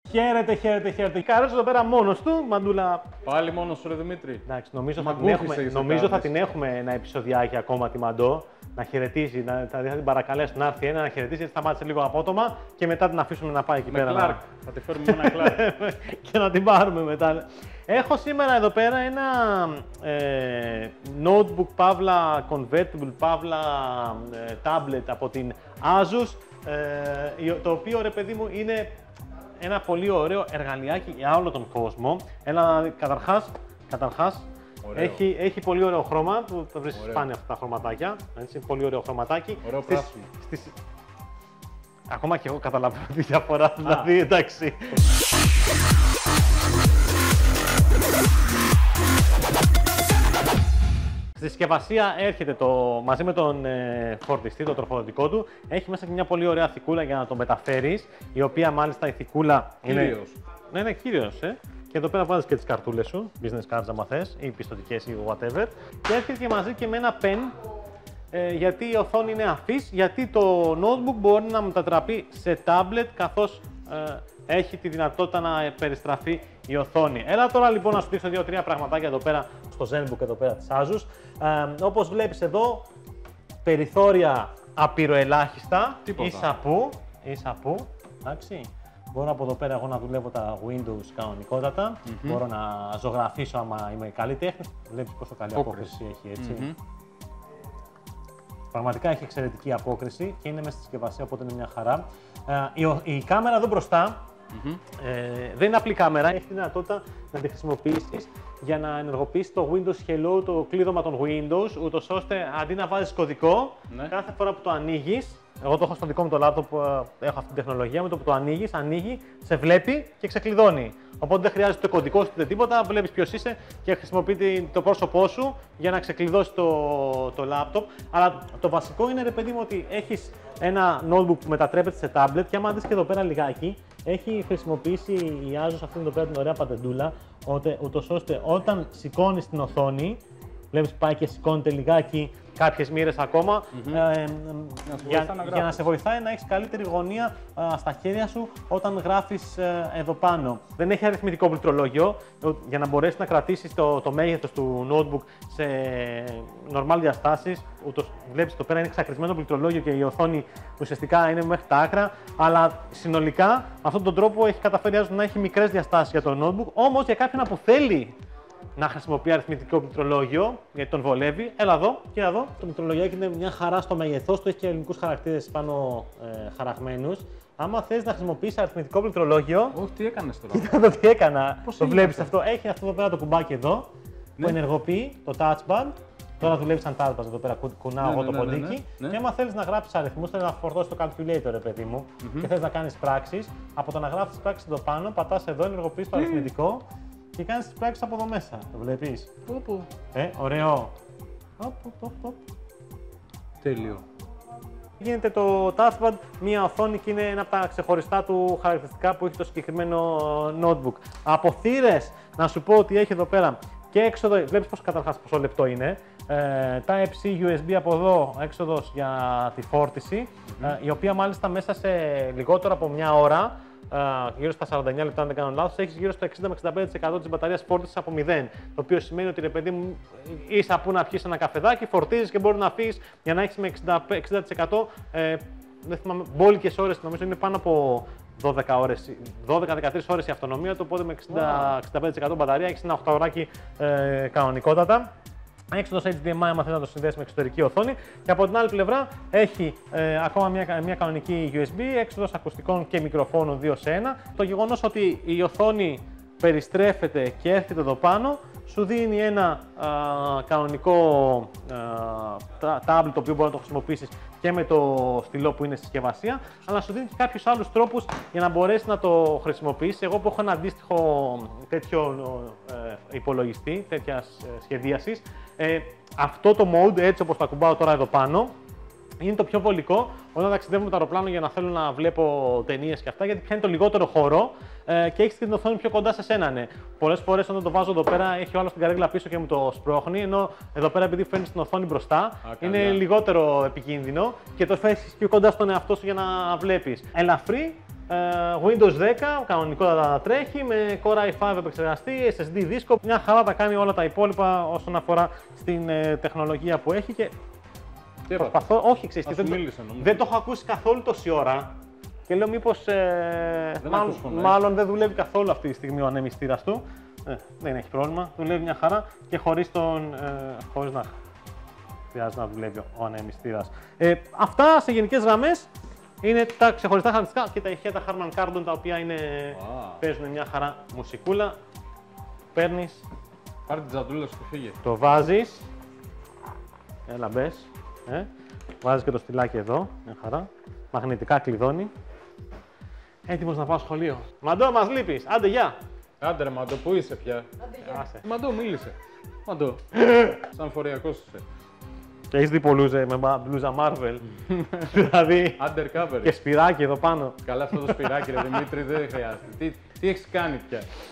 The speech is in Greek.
Χαίρετε, χαίρετε, χαίρετε. Καρέζο εδώ πέρα μόνος του, Μαντούλα. Πάλι μόνος σου, ρε Δημήτρη. Εντάξει, νομίζω θα την έχουμε ένα επεισοδιάκι ακόμα τη Μαντώ. Να χαιρετήσει, θα την παρακαλέσω να έρθει να χαιρετήσει, γιατί σταμάτησε λίγο απότομα και μετά την αφήσουμε να πάει εκεί πέρα. Κλάρκ. Θα τη φέρουμε με ένα Κλάρκ. Και να την πάρουμε μετά. Έχω σήμερα εδώ πέρα ένα notebook παύλα convertible παύλα tablet από την Asus, το οποίο, ρε παιδί μου, είναι ένα πολύ ωραίο εργαλειάκι για όλο τον κόσμο. Καταρχάς, έχει πολύ ωραίο χρώμα, που θα βρεις σπάνια αυτά τα χρωματάκια. Έτσι, πολύ ωραίο χρωματάκι. Ωραίο πράσινο. Ακόμα και εγώ καταλαβαίνω τη διαφορά, δηλαδή, εντάξει. Στη συσκευασία έρχεται μαζί με τον φορτιστή, το τροφοδοτικό του. Έχει μέσα και μια πολύ ωραία θικούλα για να το μεταφέρεις, η οποία μάλιστα η θικούλα είναι... Ναι, είναι κύριος, Και εδώ πέρα βάζεις και τις καρτούλες σου, business cards άμα θες, ή πιστωτικές ή whatever. Και έρχεται και μαζί και με ένα pen, γιατί η οθόνη είναι αφής, γιατί το notebook μπορεί να μετατραπεί σε tablet, καθώς έχει τη δυνατότητα να περιστραφεί η οθόνη. Έλα τώρα λοιπόν να σου δείξω 2-3 πραγματάκια εδώ πέρα στο ZenBook εδώ πέρα της Asus. Όπως βλέπεις εδώ, περιθώρια απειροελάχιστα, ή σαπού, εντάξει. Μπορώ από εδώ πέρα εγώ να δουλεύω τα Windows κανονικότατα, μπορώ να ζωγραφίσω άμα είμαι καλλιτέχνης. Βλέπεις πόσο καλή απόκριση έχει, έτσι. Πραγματικά έχει εξαιρετική απόκριση και είναι μέσα στη συσκευασία, οπότε είναι μια χαρά. Η κάμερα εδώ μπροστά δεν είναι απλή κάμερα, έχει τη δυνατότητα να τη χρησιμοποιήσεις για να ενεργοποιήσεις το Windows Hello, το κλείδωμα των Windows, ούτως ώστε αντί να βάζεις κωδικό, κάθε φορά που το ανοίγεις, εγώ το έχω στο δικό μου το laptop, έχω αυτή την τεχνολογία, με το που το ανοίγει, σε βλέπει και ξεκλειδώνει. Οπότε δεν χρειάζεται το κωδικό σου ούτε τίποτα, βλέπεις ποιος είσαι και χρησιμοποιεί το πρόσωπό σου για να ξεκλειδώσει το laptop. Αλλά το βασικό είναι, ρε παιδί μου, ότι έχεις ένα notebook που μετατρέπεται σε tablet και άμα δεις και εδώ πέρα λιγάκι, έχει χρησιμοποιήσει η Asus αυτήν εδώ πέρα την ωραία πατεντούλα, ούτως ώστε όταν σηκώνεις την οθόνη, βλέπεις πάει και σηκώνεται λιγάκι κάποιες μοίρες ακόμα, για να σε βοηθάει να έχεις καλύτερη γωνία στα χέρια σου όταν γράφεις εδώ πάνω. Δεν έχει αριθμητικό πληκτρολόγιο, για να μπορέσεις να κρατήσεις το μέγεθος του notebook σε normal διαστάσεις. Βλέπεις εδώ πέρα είναι εξακρισμένο πληκτρολόγιο και η οθόνη ουσιαστικά είναι μέχρι τα άκρα, αλλά συνολικά με αυτόν τον τρόπο έχει καταφέρει να έχει μικρές διαστάσεις για το notebook. Όμως για κάποιον που θέλει να χρησιμοποιεί αριθμητικό πληκτρολόγιο, γιατί τον βολεύει. Έλα εδώ, και εδώ. Το πληκτρολογιάκι είναι μια χαρά στο μέγεθός του, έχει και ελληνικούς χαρακτήρες πάνω χαραγμένους. Άμα θες να χρησιμοποιήσεις αριθμητικό πληκτρολόγιο. Όχι, τι έκανες τώρα. Κοίτα το τι έκανα. Το βλέπεις αυτό. Έχει αυτό εδώ πέρα το κουμπάκι εδώ, που ενεργοποιεί το touch bar. Τώρα δουλεύει σαν touch bar εδώ πέρα, κουνάω εγώ το ποντίκι. Και άμα θέλεις να γράψεις αριθμούς, θέλεις να φορτώσεις το calculator, ρε παιδί μου, και θες να κάνεις πράξεις, από το να γράφεις τις πράξεις εδώ πάνω, πατάς εδώ, ενεργοποιείς το αριθμητικό. Και κάνεις τις πράξεις από εδώ μέσα, το βλέπεις. Ωραίο. Τέλειο. Γίνεται το touchpad μια οθόνη και είναι ένα από τα ξεχωριστά του χαρακτηριστικά που έχει το συγκεκριμένο notebook. Από θύρες, να σου πω ότι έχει εδώ πέρα και έξοδο, βλέπεις πόσο λεπτό είναι. Type-C USB από εδώ, έξοδος για τη φόρτιση, η οποία μάλιστα μέσα σε λιγότερο από μια ώρα, γύρω στα 49 λεπτά, αν δεν κάνω λάθος, έχεις γύρω στο 60 με 65% της μπαταρίας φόρτισης από 0. Το οποίο σημαίνει ότι, ρε παιδί μου, ίσα που να πιεις ένα καφεδάκι, φορτίζεις και μπορεί να φύγεις για να έχεις με 60%. Δεν θυμάμαι, μπόλικες ώρες, νομίζω είναι πάνω από 12-13 ώρες η αυτονομία του, οπότε με 60-65% μπαταρία έχεις ένα 8 ωράκι κανονικότατα. Έξοδος HDMI, άμα θέλει να το συνδέσει με εξωτερική οθόνη. Και από την άλλη πλευρά έχει ακόμα μια κανονική USB, έξοδος ακουστικών και μικροφόνου 2 σε 1. Το γεγονός ότι η οθόνη περιστρέφεται και έρχεται εδώ πάνω, σου δίνει ένα κανονικό tablet, το οποίο μπορεί να το χρησιμοποιήσεις και με το στυλό που είναι στη συσκευασία, αλλά σου δίνει και κάποιους άλλους τρόπους για να μπορέσεις να το χρησιμοποιήσεις. Εγώ που έχω ένα αντίστοιχο τέτοιο υπολογιστή, τέτοια σχεδίασης, αυτό το mode, έτσι όπως το ακουμπάω τώρα εδώ πάνω, είναι το πιο βολικό όταν ταξιδεύω με το αεροπλάνο για να θέλω να βλέπω ταινίες και αυτά, γιατί πιάνει το λιγότερο χώρο και έχει την οθόνη πιο κοντά σε σένα. Ναι. Πολλές φορές όταν το βάζω εδώ πέρα έχει ο άλλος την καρέκλα πίσω και μου το σπρώχνει, ενώ εδώ πέρα επειδή φέρνει την οθόνη μπροστά είναι λιγότερο επικίνδυνο και το φέρνεις πιο κοντά στον εαυτό σου για να βλέπεις. Ελαφρύ, Windows 10, κανονικότατα τρέχει, με Core i5 επεξεργαστή, SSD δίσκο. Μια χαρά τα κάνει όλα τα υπόλοιπα όσον αφορά στην τεχνολογία που έχει και Τι έπαθα. προσπαθώ, όχι ξέρεις, δεν το έχω ακούσει καθόλου τόση ώρα και λέω μήπως μάλλον δεν δουλεύει καθόλου αυτή τη στιγμή ο ανεμιστήρας του. Δεν έχει πρόβλημα, δουλεύει μια χαρά και χωρίς να χρειάζεται να δουλεύει ο ανεμιστήρας. Αυτά σε γενικές γραμμές είναι τα ξεχωριστά χαρακτηριστικά και τα ηχεία τα Harman Kardon, τα οποία παίζουν μια χαρά μουσικούλα. Παίρνεις, Πάρε την τζαντούλα σου και φύγε. το βάζεις, έλα μπες, βάζεις και το στυλάκι εδώ, μια χαρά, μαγνητικά κλειδώνει. Έτοιμος να πάω σχολείο. Μαντώ, μας λείπεις, άντε γεια! Άντε ρε Μαντώ, πού είσαι πια. Άσε. Μαντώ, μίλησε. Μαντώ. Σαν φοριακός είσαι. Και έχεις δει πολλούς με μπλούζα Marvel, δηλαδή Undercover. και σπυράκι εδώ πάνω. Καλά αυτό το σπυράκι ρε Δημήτρη, δεν χρειάζεται. Τι έχεις κάνει πια.